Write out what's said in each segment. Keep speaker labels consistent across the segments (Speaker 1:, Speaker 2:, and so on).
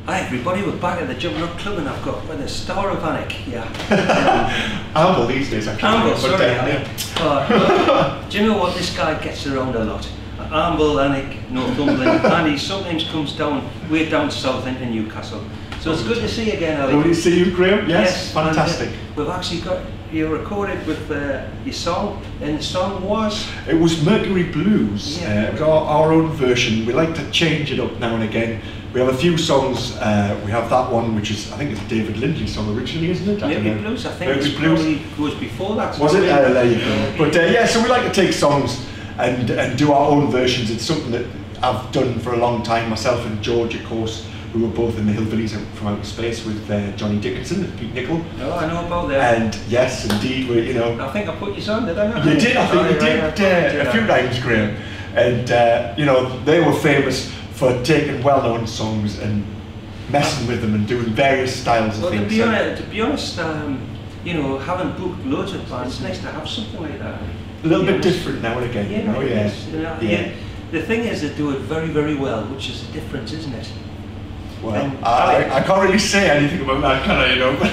Speaker 1: Hi everybody, we're back at the Jumping Up Club and I've got the star of Alnwick, yeah.
Speaker 2: Amble these days, actually.
Speaker 1: Amble, sorry, yeah. Do you know what, this guy gets around a lot. Amble, Alnwick, Northumberland, and he sometimes comes down, way down south into Newcastle. So it's good to see you again, Ali.
Speaker 2: Lovely to see you, Graham. Yes, fantastic.
Speaker 1: And, we've actually got you recorded with your song, and the song was?
Speaker 2: It was Mercury Blues.
Speaker 1: Yeah.
Speaker 2: It was our own version. We like to change it up now and again. We have a few songs. We have that one, which is, I think it's a David Lindley song originally, isn't it?
Speaker 1: Mercury Blues, I think
Speaker 2: Mercury
Speaker 1: it
Speaker 2: Blues
Speaker 1: probably was before that.
Speaker 2: Was it? There you go. But yeah, so we like to take songs and do our own versions. It's something that I've done for a long time. Myself and George, of course, who were both in the Hillbillies from Outer Space with Johnny Dickinson and Pete Nichol.
Speaker 1: Oh, I know about that.
Speaker 2: And yes, indeed, we, you know.
Speaker 1: I think I put you on, did I not?
Speaker 2: You did, I think you did a few times, Graham. And you know, they were famous for taking well-known songs and messing with them and doing various styles of things.
Speaker 1: To be honest, you know, having booked loads of bands, it's nice to have something like that.
Speaker 2: A little bit different now and again,
Speaker 1: yeah,
Speaker 2: you know,
Speaker 1: yes. You know, yeah. The thing is, they do it very, very well, which is the difference, isn't it?
Speaker 2: Well, I can't really say anything about that, can I, you know?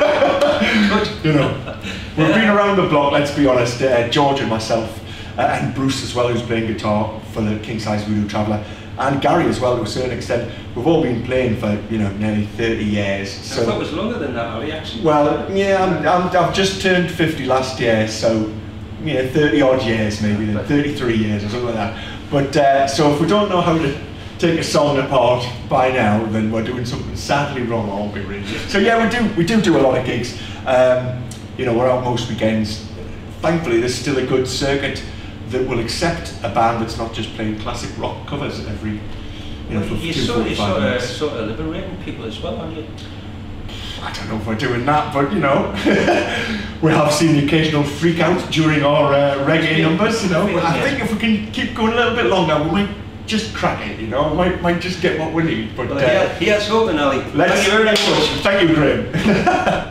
Speaker 1: Good.
Speaker 2: You know, we've been around the block, let's be honest. George and myself, and Bruce as well, who's playing guitar for the King Size Voodoo Traveller, and Gary as well, to a certain extent. We've all been playing for, you know, nearly 30 years. So,
Speaker 1: I thought it was longer than that, Ali, actually.
Speaker 2: Well, yeah, I've just turned 50 last year, so, yeah, 30 odd years maybe, 33 years or something like that. But, so if we don't know how to take a song apart by now, then we're doing something sadly wrong, aren't we, really? So yeah, we do a lot of gigs. You know, we're out most weekends. Thankfully, there's still a good circuit that will accept a band that's not just playing classic rock covers every, you know, for
Speaker 1: you're
Speaker 2: 45 minutes.
Speaker 1: sort of liberating people as well, aren't you?
Speaker 2: I don't know if we're doing that, but you know, we have seen the occasional freak out during our reggae numbers, you know. I think if we can keep going a little bit longer, we might just crack it, you know, might just get what we need. But
Speaker 1: here's hoping, Ali.
Speaker 2: Thank you very much. Thank you, Graham.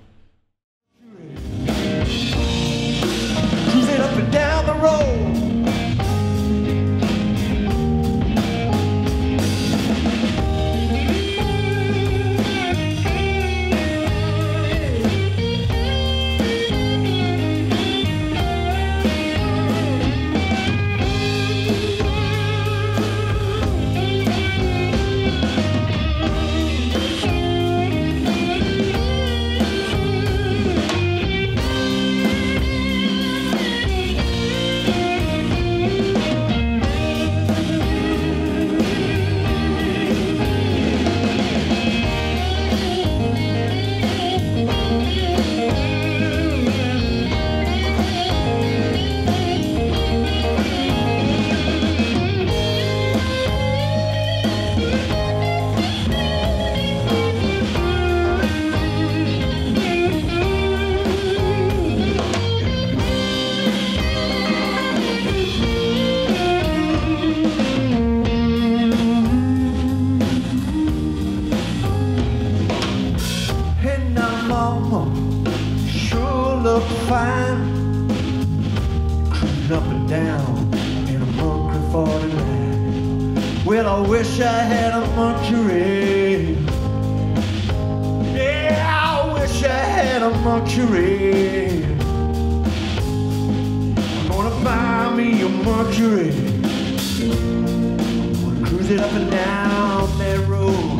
Speaker 3: Cruising up and down the road, fine, cruising up and down in a Mercury 49. Well, I wish I had a Mercury. Yeah, I wish I had a Mercury. I'm gonna buy me a Mercury. I'm gonna cruise it up and down that road.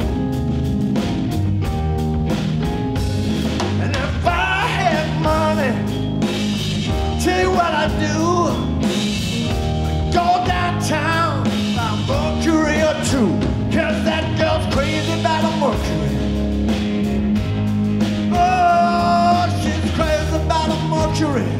Speaker 3: Tell you what I do, I go downtown, buy a Mercury or two, cause that girl's crazy about a Mercury. Oh, she's crazy about a Mercury.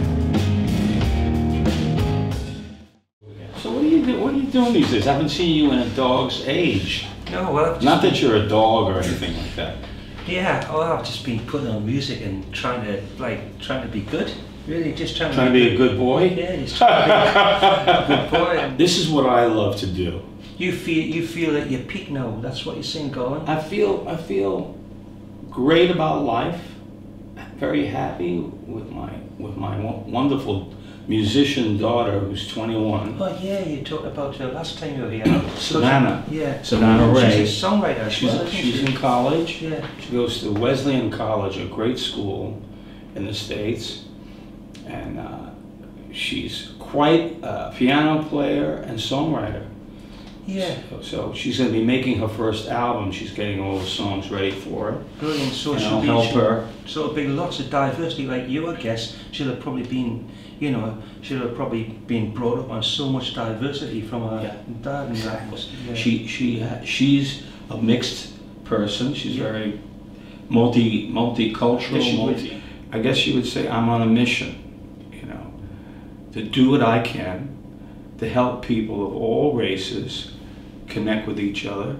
Speaker 4: So what are you doing these days? I haven't seen you in a dog's age.
Speaker 1: No, well,
Speaker 4: not that you're a dog or anything like that.
Speaker 1: Yeah, I've just been putting on music and trying to be good. Really, just trying
Speaker 4: to be a good boy?
Speaker 1: Yeah, just trying to be a good boy. And
Speaker 4: this is what I love to do.
Speaker 1: You feel at your peak now. That's what you're saying, Colin.
Speaker 4: I feel great about life. Very happy with my wonderful musician daughter who's 21.
Speaker 1: Oh yeah, you talked about her last time you were here.
Speaker 4: Savannah.
Speaker 1: Yeah.
Speaker 4: Savannah Ray.
Speaker 1: She's a songwriter as well, isn't
Speaker 4: She's
Speaker 1: she?
Speaker 4: in college.
Speaker 1: Yeah.
Speaker 4: She goes to Wesleyan College, a great school in the States. And she's quite a piano player and songwriter.
Speaker 1: Yeah.
Speaker 4: So she's going to be making her first album. She's getting all the songs ready for her.
Speaker 1: Brilliant. So
Speaker 4: And
Speaker 1: she'll
Speaker 4: I'll
Speaker 1: be,
Speaker 4: help her.
Speaker 1: So it'll be lots of diversity like you, I guess. She'll have probably been, you know, she'll have probably been brought up on so much diversity from her dad and that. Yeah.
Speaker 4: She's a mixed person. She's very multicultural.
Speaker 1: Yes, she would.
Speaker 4: I guess you would say I'm on a mission, you know, to do what I can to help people of all races connect with each other,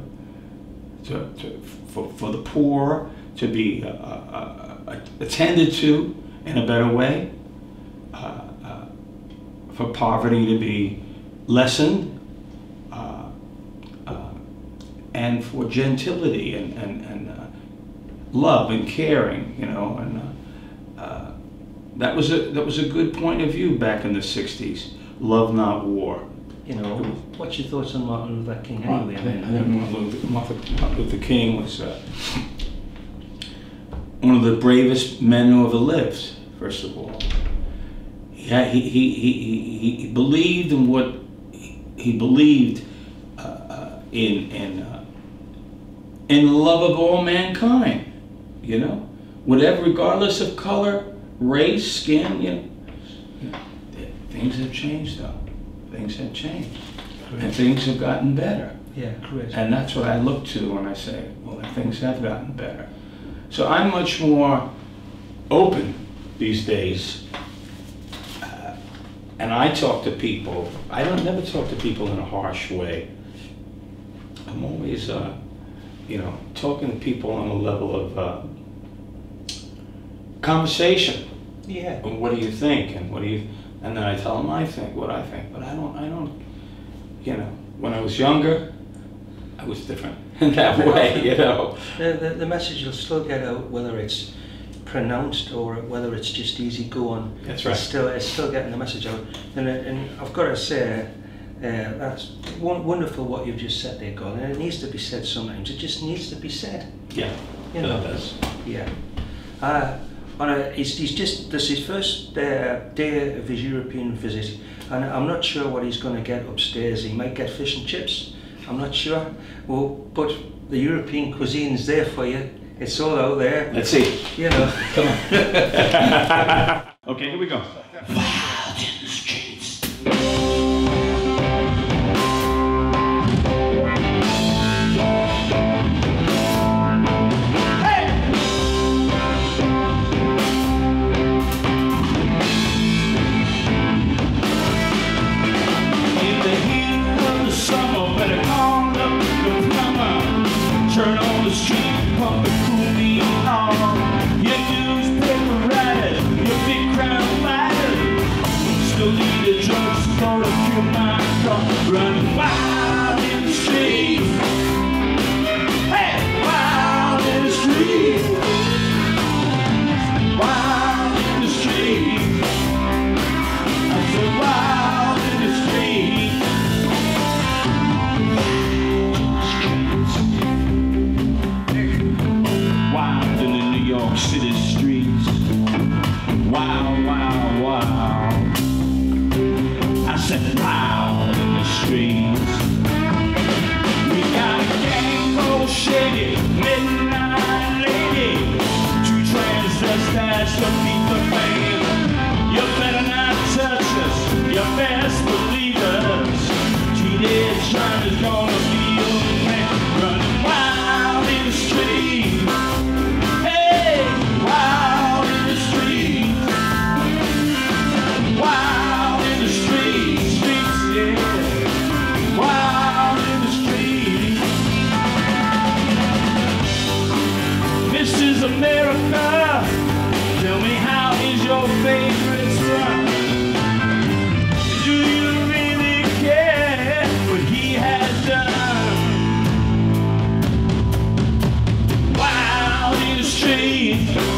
Speaker 4: for the poor to be attended to in a better way, for poverty to be lessened, and for gentility and love and caring, you know, and that was a good point of view back in the 60s. Love, not war.
Speaker 1: You know, what's your thoughts on Martin Luther King anyway?
Speaker 4: I think Martin Luther King was one of the bravest men who ever lived. First of all, he believed in what he believed in the love of all mankind. You know, whatever, regardless of color, race, skin. You know, things have changed though. Things have changed, and things have gotten better.
Speaker 1: Yeah, correct.
Speaker 4: And that's what I look to when I say, well, things have gotten better. So I'm much more open these days, and I talk to people. I don't never talk to people in a harsh way. I'm always, you know, talking to people on a level of conversation.
Speaker 1: Yeah.
Speaker 4: And what do you think? And what do you? And then I tell them what I think. But I don't, you know, when I was younger, I was different in that way, you know.
Speaker 1: The message will still get out, whether it's pronounced or whether it's just easy going.
Speaker 4: That's right.
Speaker 1: It's still getting the message out. And I've got to say, that's wonderful what you've just said there, Colin. And it needs to be said sometimes. It just needs to be said.
Speaker 4: Yeah,
Speaker 1: You know.
Speaker 4: it does.
Speaker 1: Yeah. He's just, this is his first day of his European visit, and I'm not sure what he's going to get upstairs. He might get fish and chips, I'm not sure. Well, but the European cuisine's there for you. It's all out there.
Speaker 4: Let's see.
Speaker 1: You know.
Speaker 4: Come on. Okay, here we go.
Speaker 3: Wild in the streets.
Speaker 4: In the heat of the summer, better call up the plumber. Turn on the street, pump the coolie on. Your newspaper writers, your big crowd fighters. Still need a drugstore to kill my car. Running wild in the street. Hey, wild in the street. Wild in the street. I said wild in the street. Wild in the New York City streets. Wild, wild, wild. I said wild in the streets. We got a gang called Shady, Midnight Lady. Two transvestites to beat the fame. You better not touch us, you best believe us. Teenage crime is gonna be your man. Running wild in the street. Hey, wild in the street. Wild in the street. Streets, yeah. Wild in the street. This is America. Tell me, how is your favorite son? Do you really care what he has done? Wild in the street.